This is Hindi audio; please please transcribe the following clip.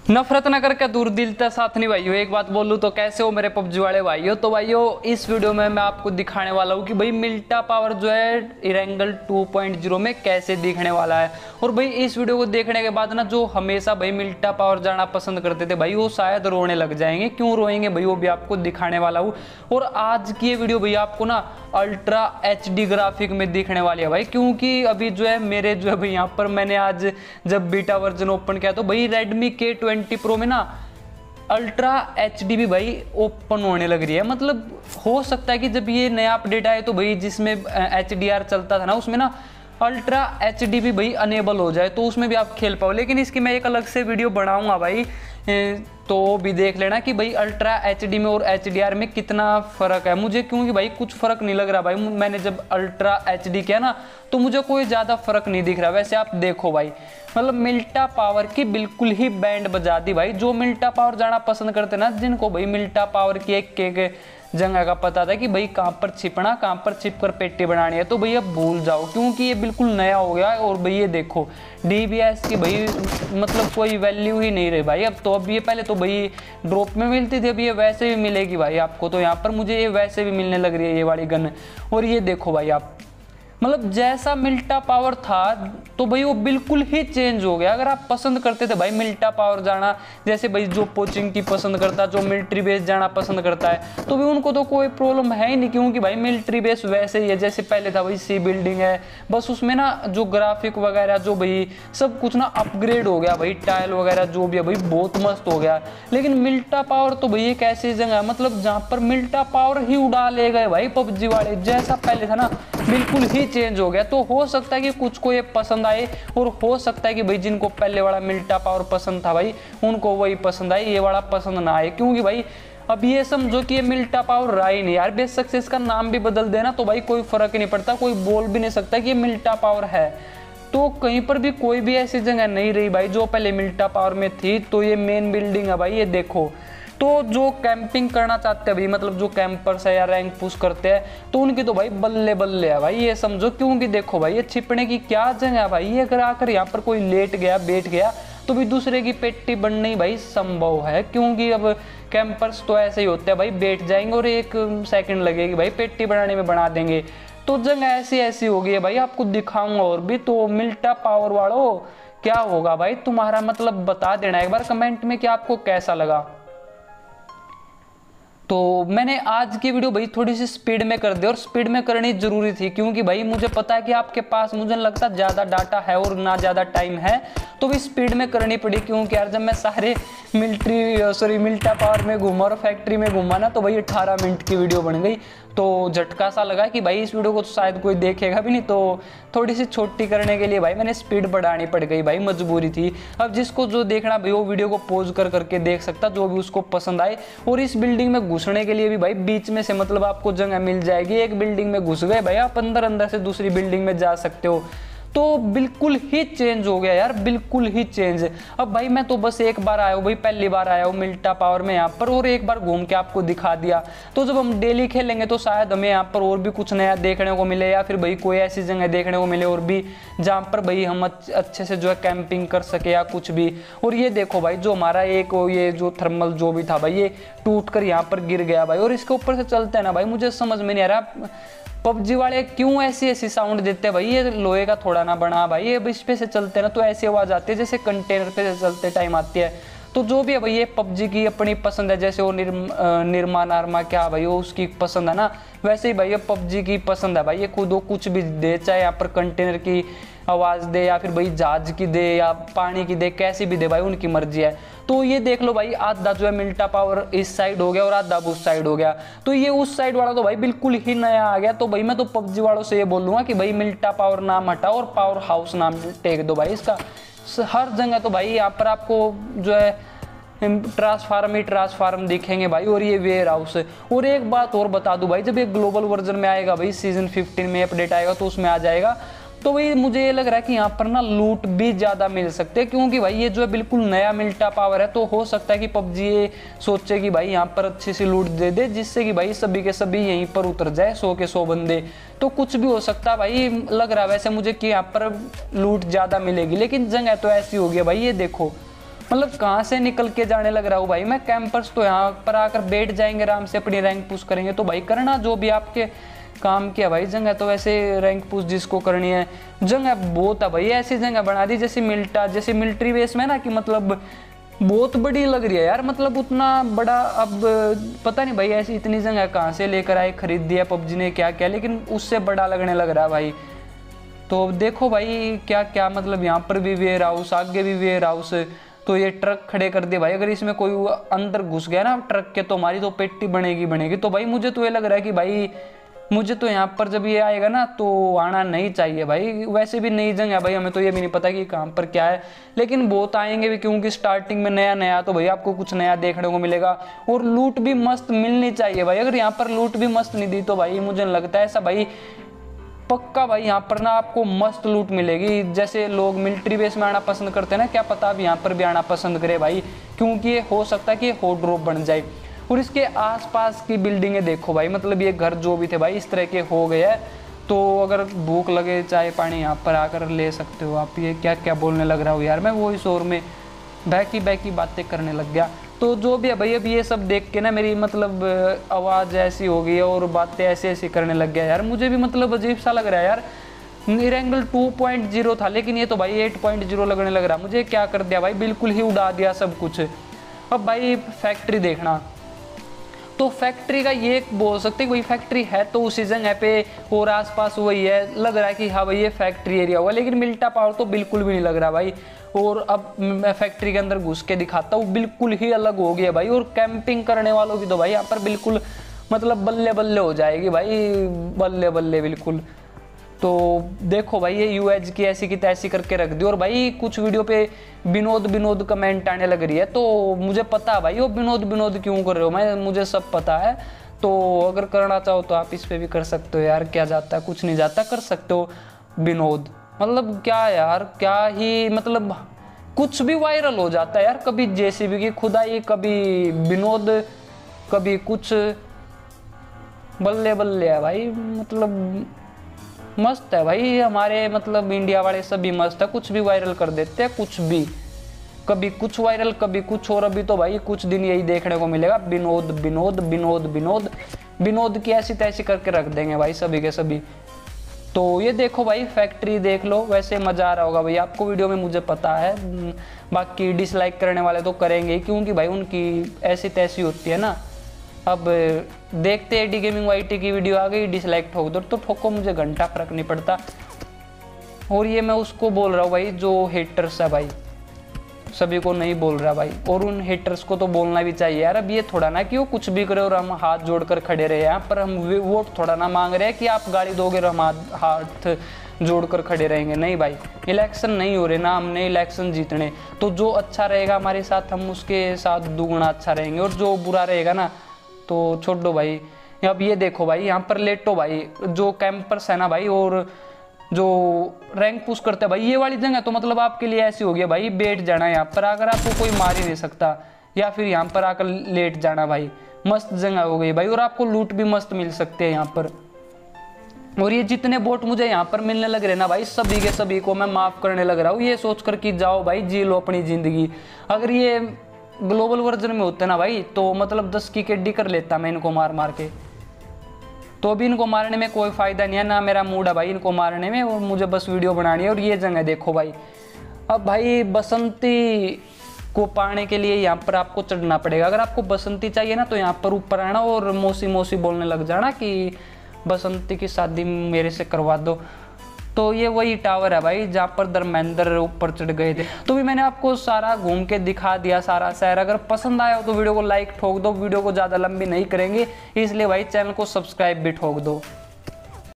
नफरत न करके दूर दिल का साथ नहीं भाइयों। एक बात बोलूं तो कैसे हो मेरे पबजी वाले भाइयों। तो भाइयों इस वीडियो में मैं आपको दिखाने वाला हूं कि भाई मिल्टा पावर जो है इरेंगल 2.0 में कैसे दिखने वाला है। और भाई इस वीडियो को देखने के बाद ना जो हमेशा भाई मिल्टा पावर जाना पसंद करते थे भाई वो शायद रोने लग जाएंगे। क्यों रोएंगे भाई वो भी आपको दिखाने वाला हूँ। और आज की ये वीडियो भैया आपको ना अल्ट्रा HD ग्राफिक में दिखने वाली है भाई, क्योंकि अभी जो है मेरे जो है भाई यहाँ पर मैंने आज जब बीटा वर्जन ओपन किया तो भाई Redmi K20 Pro में ना अल्ट्रा HD भी भाई ओपन होने लग रही है। मतलब हो सकता है कि जब ये नया अपडेट आए तो भाई जिसमें HDR चलता था ना उसमें ना अल्ट्रा HD भी भाई अनेबल हो जाए तो उसमें भी आप खेल पाओ। लेकिन इसकी मैं एक अलग से वीडियो बनाऊंगा भाई, तो भी देख लेना कि भाई अल्ट्रा HD में और HDR में कितना फ़र्क है मुझे, क्योंकि भाई कुछ फ़र्क नहीं लग रहा भाई। मैंने जब अल्ट्रा HD किया ना तो मुझे कोई ज़्यादा फ़र्क नहीं दिख रहा। वैसे आप देखो भाई, मतलब मिल्टा पावर की बिल्कुल ही बैंड बजा दी भाई। जो मिल्टा पावर जाना पसंद करते ना, जिनको भाई मिल्टा पावर की एक जगह का पता था कि भाई कहाँ पर छिपना, कहाँ पर छिप कर पेटी बनानी है, तो भैया भूल जाओ, क्योंकि ये बिल्कुल नया हो गया है। और भाई ये देखो DBS की भाई मतलब कोई वैल्यू ही नहीं रही भाई अब तो। अब ये पहले तो भाई ड्रॉप में मिलती थी, अब ये वैसे भी मिलेगी भाई आपको। तो यहाँ पर मुझे ये वैसे भी मिलने लग रही है ये वाली गन। और ये देखो भाई आप, मतलब जैसा मिल्टा पावर था तो भाई वो बिल्कुल ही चेंज हो गया। अगर आप पसंद करते थे भाई मिल्टा पावर जाना, जैसे भाई जो पोचिंग की पसंद करता, जो मिलिट्री बेस जाना पसंद करता है, तो भी उनको तो कोई प्रॉब्लम है ही नहीं, क्योंकि भाई मिलिट्री बेस वैसे ही है जैसे पहले था भाई। सी बिल्डिंग है, बस उसमें ना जो ग्राफिक वगैरह जो भाई सब कुछ ना अपग्रेड हो गया भाई, टाइल वगैरह जो भी है भाई बहुत मस्त हो गया। लेकिन मिल्टा पावर तो भाई एक ऐसी जगह है मतलब जहाँ पर मिल्टा पावर ही उड़ा ले गए भाई पबजी वाले। जैसा पहले था ना बिल्कुल ही चेंज हो गया। तो हो सकता है कि कुछ को ये पसंद आए, और हो सकता है कि भाई जिनको पहले वाला मिल्टा पावर पसंद था भाई उनको वही पसंद आए, ये वाला पसंद ना आए। क्योंकि भाई अब ये समझो कि ये मिल्टा पावर रहा ही नहीं यार। बेशक से इसका नाम भी बदल देना तो भाई कोई फर्क ही नहीं पड़ता, कोई बोल भी नहीं सकता कि ये मिल्टा पावर है। तो कहीं पर भी कोई भी ऐसी जगह नहीं रही भाई जो पहले मिल्टा पावर में थी। तो ये मेन बिल्डिंग है भाई, ये देखो। तो जो कैंपिंग करना चाहते हैं भाई, मतलब जो कैंपर्स है या रैंक पुश करते हैं, तो उनकी तो भाई बल्ले बल्ले है भाई, ये समझो। क्योंकि देखो भाई ये छिपने की क्या जगह है भाई। ये अगर आकर यहाँ पर कोई लेट गया बैठ गया तो भी दूसरे की पेटी बनना ही भाई संभव है। क्योंकि अब कैंपर्स तो ऐसे ही होते हैं भाई, बैठ जाएंगे और 1 सेकंड लगेगी भाई पेटी बनाने में बना देंगे। तो जगह ऐसी ऐसी हो गई है भाई, आपको दिखाऊंगा और भी। तो मिल्टा पावर वालों क्या होगा भाई तुम्हारा, मतलब बता देना एक बार कमेंट में कि आपको कैसा लगा। तो मैंने आज की वीडियो भाई थोड़ी सी स्पीड में कर दी, और स्पीड में करनी जरूरी थी क्योंकि भाई मुझे पता है कि आपके पास मुझे लगता है ज़्यादा डाटा है और ना ज़्यादा टाइम है, तो भी स्पीड में करनी पड़ी। क्योंकि यार जब मैं सारे मिल्टा पावर में घूमा और फैक्ट्री में घूमा ना, तो भाई 18 मिनट की वीडियो बन गई। तो झटका सा लगा कि भाई इस वीडियो को तो शायद कोई देखेगा भी नहीं, तो थोड़ी सी छोटी करने के लिए भाई मैंने स्पीड बढ़ानी पड़ गई भाई, मजबूरी थी। अब जिसको जो देखना भाई वो वीडियो को पॉज कर करके देख सकता, जो भी उसको पसंद आए। और इस बिल्डिंग में घुसने के लिए भी भाई बीच में से मतलब आपको जगह मिल जाएगी। एक बिल्डिंग में घुस गए भाई आप अंदर से दूसरी बिल्डिंग में जा सकते हो। तो बिल्कुल ही चेंज हो गया यार, बिल्कुल ही चेंज। अब भाई मैं तो बस एक बार आया हूँ भाई, पहली बार आया हूँ मिल्टा पावर में यहाँ पर, और एक बार घूम के आपको दिखा दिया। तो जब हम डेली खेलेंगे तो शायद हमें यहाँ पर और भी कुछ नया देखने को मिले, या फिर भाई कोई ऐसी जगह देखने को मिले और भी जहाँ पर भाई हम अच्छे से जो है कैंपिंग कर सके या कुछ भी। और ये देखो भाई जो हमारा एक ये जो थर्मल जो भी था भाई ये टूट कर यहाँ पर गिर गया भाई। और इसके ऊपर से चलते हैं ना भाई, मुझे समझ में नहीं आ रहा पबजी वाले क्यों ऐसी साउंड देते हैं भाई। ये लोहे का थोड़ा ना बना भाई, ये इस पे से चलते हैं ना तो ऐसी आवाज़ आती है जैसे कंटेनर पे से चलते टाइम आती है। तो जो भी है भाई ये पबजी की अपनी पसंद है, जैसे वो निर्मा नारमा क्या भाई वो उसकी पसंद है ना, वैसे ही भाई ये पबजी की पसंद है भाई। ये खुद वो कुछ भी दे, चाहे यहाँ पर कंटेनर की आवाज़ दे या फिर भाई जहाज की दे या पानी की दे, कैसी भी दे भाई उनकी मर्जी है। तो ये देख लो भाई आधा जो है मिल्टा पावर इस साइड हो गया और आधा उस साइड हो गया। तो ये उस साइड वाला तो भाई बिल्कुल ही नया आ गया। तो भाई मैं तो पबजी वालों से ये बोलूँगा कि भाई मिल्टा पावर नाम हटाओ और पावर हाउस नाम टेक दो भाई इसका। हर जगह तो भाई यहाँ पर आपको जो है ट्रांसफार्म दिखेंगे भाई, और ये वेयर हाउस। और एक बात और बता दूं भाई, जब ये ग्लोबल वर्जन में आएगा भाई, सीजन 15 में अपडेट आएगा तो उसमें आ जाएगा, तो भाई मुझे ये लग रहा है कि यहाँ पर ना लूट भी ज़्यादा मिल सकते हैं। क्योंकि भाई ये जो है बिल्कुल नया मिल्टा पावर है, तो हो सकता है कि पबजी ये सोचे कि भाई यहाँ पर अच्छी सी लूट दे दे, जिससे कि भाई सभी के सभी यहीं पर उतर जाए 100 के 100 बंदे। तो कुछ भी हो सकता है भाई, लग रहा है वैसे मुझे कि यहाँ पर लूट ज़्यादा मिलेगी, लेकिन जगह तो ऐसी होगी भाई। ये देखो मतलब कहाँ से निकल के जाने लग रहा हूँ भाई मैं। कैंपर्स तो यहाँ पर आकर बैठ जाएंगे, आराम से अपनी रैंक पुश करेंगे। तो भाई करना जो भी आपके काम किया भाई। जगह तो वैसे रैंक पुश जिसको करनी है, जगह बहुत है भाई। ऐसी जगह बना दी जैसे मिल्टा, जैसे मिलिट्री बेस में ना, कि मतलब बहुत बड़ी लग रही है यार। मतलब उतना बड़ा अब पता नहीं भाई ऐसी इतनी जगह कहाँ से लेकर आए, खरीद दिया पबजी ने क्या क्या, लेकिन उससे बड़ा लगने लग रहा है भाई। तो देखो भाई क्या क्या, मतलब यहाँ पर भी वेयर हाउस, आगे भी वेयर हाउस। तो ये ट्रक खड़े कर दिए भाई। अगर इसमें कोई अंदर घुस गया ना ट्रक के, तो हमारी तो पेटी बनेगी। तो भाई मुझे तो ये लग रहा है कि भाई मुझे तो यहाँ पर जब ये आएगा ना तो आना नहीं चाहिए भाई। वैसे भी नई जगह है भाई, हमें तो ये भी नहीं पता कि कहाँ पर क्या है, लेकिन बहुत आएंगे भी, क्योंकि स्टार्टिंग में नया तो भाई आपको कुछ नया देखने को मिलेगा। और लूट भी मस्त मिलनी चाहिए भाई। अगर यहाँ पर लूट भी मस्त नहीं दी तो भाई मुझे लगता है ऐसा भाई पक्का भाई यहाँ पर ना आपको मस्त लूट मिलेगी। जैसे लोग मिलिट्री बेस में आना पसंद करते हैं ना, क्या पता अब यहाँ पर भी आना पसंद करे भाई, क्योंकि ये हो सकता है कि हॉट ड्रॉप बन जाए। और इसके आसपास की बिल्डिंगें देखो भाई, मतलब ये घर जो भी थे भाई इस तरह के हो गए हैं। तो अगर भूख लगे चाय पानी यहाँ पर आकर ले सकते हो आप। ये क्या क्या बोलने लग रहा हूँ यार मैं, वो इस शोर में बैकी बातें करने लग गया। तो जो भी है भाई, अब ये सब देख के ना मेरी मतलब आवाज़ ऐसी हो गई है और बातें ऐसी करने लग गया यार। मुझे भी मतलब अजीब सा लग रहा है यार। इरेंगल 2.0 था, लेकिन ये तो भाई 8.0 लगने लग रहा है। मुझे क्या कर दिया भाई, बिल्कुल ही उड़ा दिया सब कुछ। अब भाई फैक्ट्री देखना, तो फैक्ट्री का ये बोल सकते कोई फैक्ट्री है तो उसी जगह पे और आसपास वही है। लग रहा है कि हाँ भाई ये फैक्ट्री एरिया होगा, लेकिन मिल्टा पावर तो बिल्कुल भी नहीं लग रहा भाई। और अब मैं फैक्ट्री के अंदर घुस के दिखाता हूँ, बिल्कुल ही अलग हो गया भाई। और कैंपिंग करने वालों की तो भाई यहाँ पर बिल्कुल मतलब बल्ले बल्ले हो जाएगी भाई, बल्ले बल्ले बिल्कुल। तो देखो भाई ये यूएज की ऐसी की तैसी करके रख दी। और भाई कुछ वीडियो पे विनोद कमेंट आने लग रही है, तो मुझे पता है भाई वो विनोद क्यों कर रहे हो, मुझे सब पता है। तो अगर करना चाहो तो आप इस पे भी कर सकते हो यार, क्या जाता है, कुछ नहीं जाता, कर सकते हो विनोद। मतलब क्या यार, क्या ही मतलब कुछ भी वायरल हो जाता है यार। कभी जेसीबी की खुदाई, कभी विनोद, कभी कुछ, बल्ले बल्ले है भाई। मतलब मस्त है भाई हमारे, मतलब इंडिया वाले सभी मस्त है, कुछ भी वायरल कर देते हैं, कुछ भी, कभी कुछ वायरल कभी कुछ। और अभी तो भाई कुछ दिन यही देखने को मिलेगा, विनोद की ऐसी तैसी करके रख देंगे भाई सभी के सभी। तो ये देखो भाई फैक्ट्री देख लो, वैसे मजा आ रहा होगा भाई आपको वीडियो में, मुझे पता है। बाकी डिसलाइक करने वाले तो करेंगे, क्योंकि भाई उनकी ऐसी तैसी होती है ना। अब देखते हैं डी गेमिंग वाईटी की वीडियो आ गई, डिसलाइक ठोक दो तो ठोको, मुझे घंटा फर्क नहीं पड़ता। और ये मैं उसको बोल रहा हूँ भाई जो हेटर्स है भाई, सभी को नहीं बोल रहा भाई। और उन हेटर्स को तो बोलना भी चाहिए यार। अब ये थोड़ा ना कि वो कुछ भी करे और हम हाथ जोड़कर खड़े रहे यहाँ पर। हम वोट थोड़ा ना मांग रहे हैं कि आप गाली दोगे और हम हाथ जोड़कर खड़े रहेंगे। नहीं भाई, इलेक्शन नहीं हो रहे ना, हमने इलेक्शन जीतने। तो जो अच्छा रहेगा हमारे साथ, हम उसके साथ दुगुना अच्छा रहेंगे, और जो बुरा रहेगा ना तो छोड़ दो भाई। अब ये देखो भाई यहाँ पर लेटो भाई, जो कैंपर्स है ना भाई और जो रैंक पुश करते हैं भाई, ये वाली जगह तो मतलब आपके लिए ऐसी हो गई भाई, बैठ जाना यहाँ पर आकर, आपको कोई मार ही नहीं सकता। या फिर यहाँ पर आकर लेट जाना भाई, मस्त जगह हो गई भाई। और आपको लूट भी मस्त मिल सकते हैं यहाँ पर। और ये जितने बोट मुझे यहाँ पर मिलने लग रहे ना भाई, सभी के सभी को मैं माफ करने लग रहा हूँ, ये सोच कर कि जाओ भाई जी लो अपनी जिंदगी। अगर ये ग्लोबल वर्जन में होते ना भाई तो मतलब 10 की केडी कर लेता मैं इनको मार के। तो अभी इनको मारने में कोई फ़ायदा नहीं है, ना मेरा मूड है भाई इनको मारने में, और मुझे बस वीडियो बनानी है। और ये जगह देखो भाई, अब भाई बसंती को पाने के लिए यहाँ पर आपको चढ़ना पड़ेगा। अगर आपको बसंती चाहिए ना तो यहाँ पर ऊपर आना और मौसी बोलने लग जाना कि बसंती की शादी मेरे से करवा दो। तो ये वही टावर है भाई जहाँ पर धर्मेंद्र ऊपर चढ़ गए थे। तो भी मैंने आपको सारा घूम के दिखा दिया, सारा शहर। अगर पसंद आया हो तो वीडियो को लाइक ठोक दो, वीडियो को ज़्यादा लंबी नहीं करेंगे इसलिए भाई चैनल को सब्सक्राइब भी ठोक दो।